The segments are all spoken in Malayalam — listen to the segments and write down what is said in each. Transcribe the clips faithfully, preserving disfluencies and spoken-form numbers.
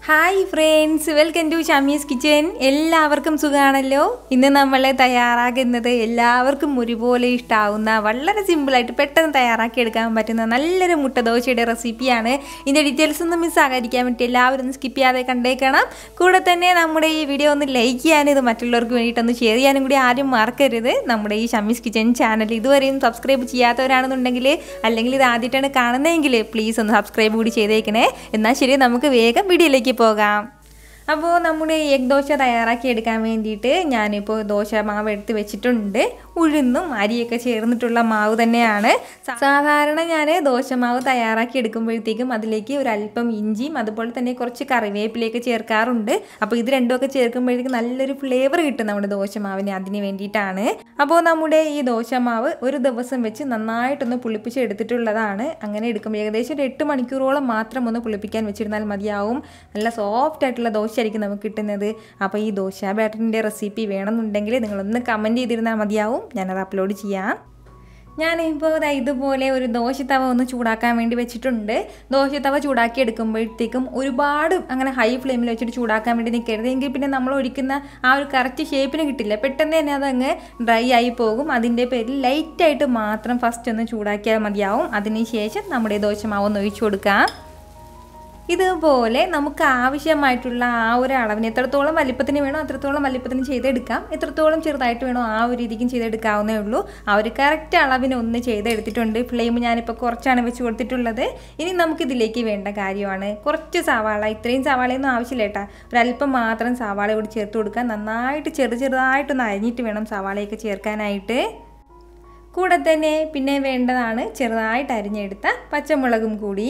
Hi friends, welcome to Shameeskitchen kitchen. എല്ലാവർക്കും സുഖാണല്ലോ. ഇന്ന് നമ്മൾ തയ്യാറാക്കുന്നത് എല്ലാവർക്കും ഒരുപോലെ ഇഷ്ടാവുന്ന വളരെ സിമ്പിൾ ആയിട്ട് പെട്ടെന്ന് തയ്യാറാക്കി എടുക്കാൻ പറ്റുന്ന നല്ലൊരു മുട്ട ദോശയുടെ റെസിപ്പിയാണ്. ഇതിന്റെ ഡീറ്റെയിൽസ് ഒന്നും മിസ് ആകാതിരിക്കാൻ വേണ്ടി എല്ലാവരും സ്കിപ്പ് ചെയ്യാതെ കണ്ടേക്കണം. കൂടെ തന്നെ നമ്മുടെ ഈ വീഡിയോ ഒന്ന് ലൈക്ക് ചെയ്യാനും ഇത് മറ്റുള്ളവർക്ക് വേണ്ടിയിട്ട് ഒന്ന് ഷെയർ ചെയ്യാനും കൂടി ആരും മറക്കരുത്. നമ്മുടെ ഈ ഷമീസ് കിച്ചൻ ചാനൽ ഇതുവരെയും സബ്സ്ക്രൈബ് ചെയ്യാത്തവരാണെന്നുണ്ടെങ്കിൽ അല്ലെങ്കിൽ ഇത് ആദ്യമായിട്ടാണ് കാണുന്നതെങ്കിൽ പ്ലീസ് ഒന്ന് സബ്സ്ക്രൈബ് കൂടി ചെയ്തേക്കണേ. എന്നാൽ ശരി, നമുക്ക് വേഗം വീഡിയോയിലേക്ക് പോകാം. അപ്പോൾ നമ്മുടെ എഗ് ദോശ തയ്യാറാക്കി എടുക്കാൻ വേണ്ടിയിട്ട് ഞാനിപ്പോൾ ദോശ മാവ് എടുത്ത് വെച്ചിട്ടുണ്ട്. ഉഴുന്നും അരിയൊക്കെ ചേർന്നിട്ടുള്ള മാവ് തന്നെയാണ്. സാധാരണ ഞാൻ ദോശ മാവ് തയ്യാറാക്കി എടുക്കുമ്പോഴത്തേക്കും അതിലേക്ക് ഒരു അല്പം ഇഞ്ചിയും അതുപോലെ തന്നെ കുറച്ച് കറിവേപ്പിലേക്ക് ചേർക്കാറുണ്ട്. അപ്പോൾ ഇത് രണ്ടുമൊക്കെ ചേർക്കുമ്പോഴത്തേക്കും നല്ലൊരു ഫ്ലേവർ കിട്ടും നമ്മുടെ ദോശ മാവിന്. അതിന് വേണ്ടിയിട്ടാണ്. അപ്പോൾ നമ്മുടെ ഈ ദോശ മാവ് ഒരു ദിവസം വെച്ച് നന്നായിട്ടൊന്ന് പുളിപ്പിച്ച് എടുത്തിട്ടുള്ളതാണ്. അങ്ങനെ എടുക്കുമ്പോൾ ഏകദേശം ഒരു എട്ട് മണിക്കൂറോളം മാത്രം ഒന്ന് പുളിപ്പിക്കാൻ വെച്ചിരുന്നാൽ മതിയാവും. നല്ല സോഫ്റ്റ് ആയിട്ടുള്ള ദോശ ആയിരിക്കും നമുക്ക് കിട്ടുന്നത്. അപ്പോൾ ഈ ദോശ ബാറ്ററിൻ്റെ റെസിപ്പി വേണമെന്നുണ്ടെങ്കിൽ നിങ്ങളൊന്ന് കമൻറ്റ് ചെയ്തിരുന്നാൽ മതിയാവും. ഞാനത് അപ്ലോഡ് ചെയ്യാം. ഞാനിപ്പോൾ ഇതുപോലെ ഒരു ദോശത്തവ ഒന്ന് ചൂടാക്കാൻ വേണ്ടി വെച്ചിട്ടുണ്ട്. ദോശത്തവ ചൂടാക്കി എടുക്കുമ്പോഴത്തേക്കും ഒരുപാട് അങ്ങനെ ഹൈ ഫ്ലെയിമിൽ വെച്ചിട്ട് ചൂടാക്കാൻ വേണ്ടി നിൽക്കരുത്. എങ്കിൽ പിന്നെ നമ്മൾ ഒഴിക്കുന്ന ആ ഒരു കറക്റ്റ് ഷേപ്പിന് കിട്ടില്ല. പെട്ടെന്ന് തന്നെ അതങ്ങ് ഡ്രൈ ആയി പോകും. അതിൻ്റെ പേരിൽ ലൈറ്റായിട്ട് മാത്രം ഫസ്റ്റ് ഒന്ന് ചൂടാക്കിയാൽ മതിയാവും. അതിന് ശേഷം നമ്മുടെ ദോശമാവ് ഒന്ന് ഒഴിച്ചു കൊടുക്കാം. ഇതുപോലെ നമുക്ക് ആവശ്യമായിട്ടുള്ള ആ ഒരു അളവിന് എത്രത്തോളം വലിപ്പത്തിന് വേണോ അത്രത്തോളം വലിപ്പത്തിന് ചെയ്തെടുക്കാം. എത്രത്തോളം ചെറുതായിട്ട് വേണോ ആ ഒരു രീതിക്കും ചെയ്തെടുക്കാവുന്നേ ഉള്ളൂ. ആ ഒരു കറക്റ്റ് അളവിന് ഒന്ന് ചെയ്തെടുത്തിട്ടുണ്ട്. ഫ്ലെയിം ഞാനിപ്പോൾ കുറച്ചാണ് വെച്ച് കൊടുത്തിട്ടുള്ളത്. ഇനി നമുക്കിതിലേക്ക് വേണ്ട കാര്യമാണ് കുറച്ച് സവാള. ഇത്രയും സവാളയൊന്നും ആവശ്യമില്ല കേട്ടോ. ഒരല്പം മാത്രം സവാള കൂടി ചേർത്ത് കൊടുക്കാൻ. നന്നായിട്ട് ചെറു ചെറുതായിട്ടൊന്ന് അരിഞ്ഞിട്ട് വേണം സവാളയൊക്കെ ചേർക്കാനായിട്ട്. കൂടെ തന്നെ പിന്നെ വേണ്ടതാണ് ചെറുതായിട്ട് അരിഞ്ഞെടുത്ത പച്ചമുളകും കൂടി.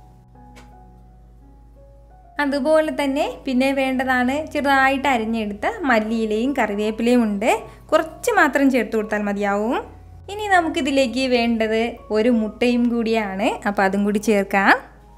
അതുപോലെ തന്നെ പിന്നെ വേണ്ടതാണ് ചെറുതായിട്ട് അരിഞ്ഞെടുത്ത മല്ലിയിലയും കറിവേപ്പിലയും ഉണ്ട്. കുറച്ച് മാത്രം ചേർത്ത് കൊടുത്താൽ മതിയാവും. ഇനി നമുക്കിതിലേക്ക് വേണ്ടത് ഒരു മുട്ടയും കൂടിയാണ്. അപ്പോൾ അതും കൂടി ചേർക്കാം.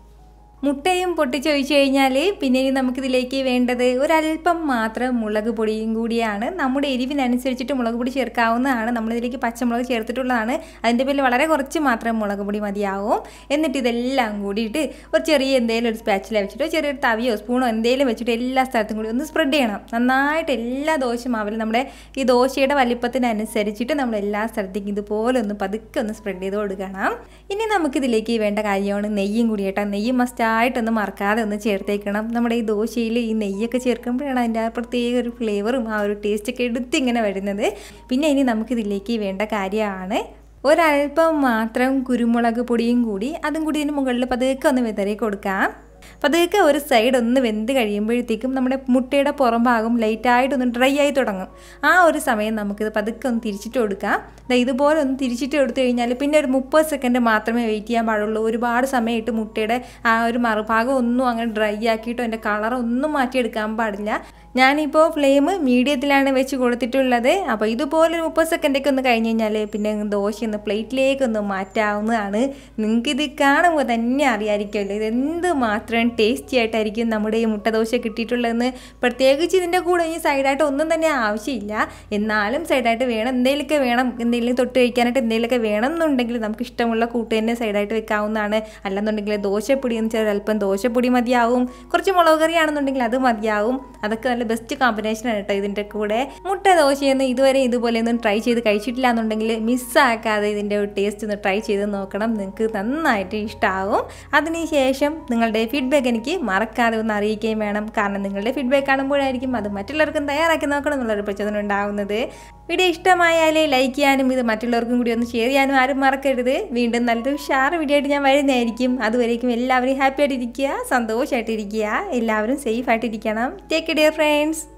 മുട്ടയും പൊട്ടിച്ചൊഴിച്ച് കഴിഞ്ഞാൽ പിന്നെ നമുക്കിതിലേക്ക് വേണ്ടത് ഒരല്പം മാത്രം മുളക് പൊടിയും കൂടിയാണ്. നമ്മുടെ എരിവിനനുസരിച്ചിട്ട് മുളക് പൊടി ചേർക്കാവുന്നതാണ്. നമ്മളിതിലേക്ക് പച്ചമുളക് ചേർത്തിട്ടുള്ളതാണ്. അതിൻ്റെ പേരിൽ വളരെ കുറച്ച് മാത്രം മുളക് പൊടി മതിയാവും. എന്നിട്ട് ഇതെല്ലാം കൂടിയിട്ട് ഒരു ചെറിയ എന്തെങ്കിലും ഒരു സ്പാച്ചില വെച്ചിട്ടോ ചെറിയൊരു തവിയോ സ്പൂണോ എന്തെങ്കിലും വെച്ചിട്ട് എല്ലാ സ്ഥലത്തും കൂടി ഒന്ന് സ്പ്രെഡ് ചെയ്യണം. നന്നായിട്ട് എല്ലാ ദോശമാവിലും നമ്മുടെ ഈ ദോശയുടെ വലിപ്പത്തിനനുസരിച്ചിട്ട് നമ്മൾ എല്ലാ സ്ഥലത്തേക്കും ഇതുപോലെ ഒന്ന് പതുക്കെ ഒന്ന് സ്പ്രെഡ് ചെയ്ത് കൊടുക്കണം. ഇനി നമുക്കിതിലേക്ക് വേണ്ട കാര്യമാണ് നെയ്യും കൂടി കേട്ടോ. നെയ്യ് മസ്റ്റ് ആയിട്ടൊന്ന് മറക്കാതെ ഒന്ന് ചേർത്തേക്കണം. നമ്മുടെ ഈ ദോശയിൽ ഈ നെയ്യൊക്കെ ചേർക്കുമ്പോഴാണ് അതിൻ്റെ ആ പ്രത്യേക ഒരു ഫ്ലേവറും ആ ഒരു ടേസ്റ്റൊക്കെ എടുത്ത് ഇങ്ങനെ വരുന്നത്. പിന്നെ ഇനി നമുക്കിതിലേക്ക് വേണ്ട കാര്യമാണ് ഒരല്പം മാത്രം കുരുമുളക് പൊടിയും കൂടി. അതും കൂടി ഇതിന് മുകളിൽ പതുക്കെ ഒന്ന് വിതറി കൊടുക്കാം. പതുക്കെ ഒരു സൈഡ് ഒന്ന് വെന്ത് കഴിയുമ്പോഴത്തേക്കും നമ്മുടെ മുട്ടയുടെ പുറം ഭാഗം ലൈറ്റായിട്ടൊന്ന് ഡ്രൈ ആയി തുടങ്ങും. ആ ഒരു സമയം നമുക്കിത് പതുക്കെ ഒന്ന് തിരിച്ചിട്ട് കൊടുക്കാം. ഇതുപോലെ ഒന്ന് തിരിച്ചിട്ട് കൊടുത്തു കഴിഞ്ഞാൽ പിന്നെ ഒരു മുപ്പത് സെക്കൻഡ് മാത്രമേ വെയിറ്റ് ചെയ്യാൻ പാടുള്ളൂ. ഒരുപാട് സമയമായിട്ട് മുട്ടയുടെ ആ ഒരു മറുഭാഗം ഒന്നും അങ്ങനെ ഡ്രൈ ആക്കിയിട്ടോ അതിൻ്റെ കളറൊന്നും മാറ്റിയെടുക്കാൻ പാടില്ല. ഞാനിപ്പോൾ ഫ്ലെയിം മീഡിയത്തിലാണ് വെച്ച് കൊടുത്തിട്ടുള്ളത്. അപ്പോൾ ഇതുപോലെ ഒരു മുപ്പത് സെക്കൻഡൊക്കെ ഒന്ന് കഴിഞ്ഞ് കഴിഞ്ഞാൽ പിന്നെ ദോശ ഒന്ന് പ്ലേറ്റിലേക്കൊന്ന് മാറ്റാവുന്നതാണ്. നിങ്ങൾക്കിത് കാണുമ്പോൾ തന്നെ അറിയാമായിരിക്കുമല്ലോ ഇതെന്ത് മാത്രം ടേസ്റ്റി ആയിട്ടായിരിക്കും നമ്മുടെ ഈ മുട്ട ദോശ കിട്ടിയിട്ടുള്ളതെന്ന്. പ്രത്യേകിച്ച് ഇതിൻ്റെ കൂടെ ഇനി സൈഡായിട്ട് ഒന്നും തന്നെ ആവശ്യമില്ല. എന്നാലും സൈഡായിട്ട് വേണം എന്തെങ്കിലുമൊക്കെ വേണം. എന്തെങ്കിലും തൊട്ട് കഴിക്കാനായിട്ട് എന്തെങ്കിലുമൊക്കെ വേണം എന്നുണ്ടെങ്കിൽ നമുക്ക് ഇഷ്ടമുള്ള കൂട്ട് തന്നെ സൈഡായിട്ട് വെക്കാവുന്നതാണ്. അല്ലെന്നുണ്ടെങ്കിൽ ദോശപ്പൊടി എന്ന് വെച്ചാൽ അല്പം ദോശപ്പൊടി മതിയാവും. കുറച്ച് മുളക് കറിയാണെന്നുണ്ടെങ്കിൽ അത് മതിയാവും. അതൊക്കെ നല്ല ബെസ്റ്റ് കോമ്പിനേഷനാണ് കേട്ടോ ഇതിൻ്റെ കൂടെ. മുട്ട ദോശയൊന്നും ഇതുവരെ ഇതുപോലെ ഒന്നും ട്രൈ ചെയ്ത് കഴിച്ചിട്ടില്ല എന്നുണ്ടെങ്കിൽ മിസ്സാക്കാതെ ഇതിൻ്റെ ഒരു ടേസ്റ്റ് ഒന്ന് ട്രൈ ചെയ്ത് നോക്കണം. നിങ്ങൾക്ക് നന്നായിട്ട് ഇഷ്ടമാവും. അതിനുശേഷം നിങ്ങളുടെ ഫീഡ്ബാക്ക് എനിക്ക് മറക്കാതെ ഒന്ന് അറിയിക്കുകയും വേണം. കാരണം നിങ്ങളുടെ ഫീഡ്ബാക്ക് കാണുമ്പോഴായിരിക്കും അത് മറ്റുള്ളവർക്കും തയ്യാറാക്കി നോക്കണം എന്നുള്ളൊരു പ്രചോദനം ഉണ്ടാകുന്നത്. വീഡിയോ ഇഷ്ടമായാൽ ലൈക്ക് ചെയ്യാനും ഇത് മറ്റുള്ളവർക്കും കൂടി ഒന്ന് ഷെയർ ചെയ്യാനും ആരും മറക്കരുത്. വീണ്ടും നല്ലൊരു ഉഷാർ വീഡിയോ ആയിട്ട് ഞാൻ വരുന്നതായിരിക്കും. അതുവരേക്കും എല്ലാവരും ഹാപ്പി ആയിട്ടിരിക്കുക, സന്തോഷമായിട്ടിരിക്കുക, എല്ലാവരും സേഫ് ആയിട്ടിരിക്കണം. Take care friends.